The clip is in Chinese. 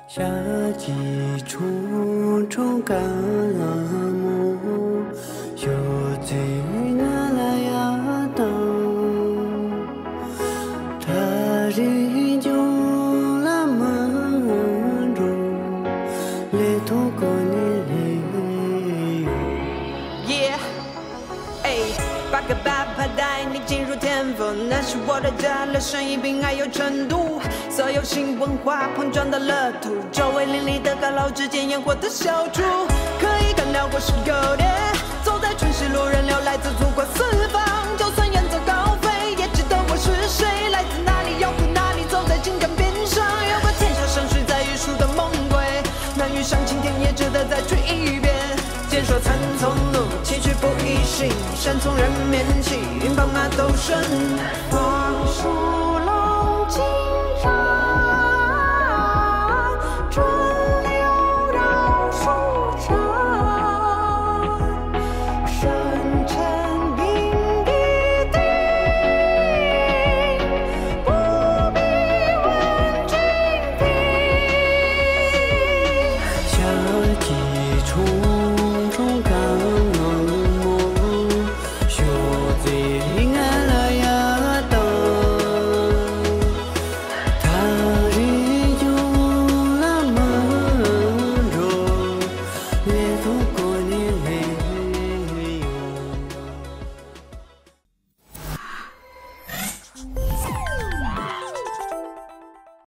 夏季处处感冒，秋季那来呀当，他日就拉满中，雷土过你雷。 Yeah， 哎，八个八拍带你进入天风，那是我的家了，生意并爱有程度。所有新文化碰撞到了土，周围邻里的高楼之间烟火的小筑，可以干了我是有的。走在城市路人流来自祖国四方，就算远走高飞，也知道我是谁，来自哪里，要回哪里。走在金港边上，有个天下盛世在玉树的梦归，难遇上青天也值得再去一遍。见说参从路，崎岖不易行，山从人面起，云宝马斗神。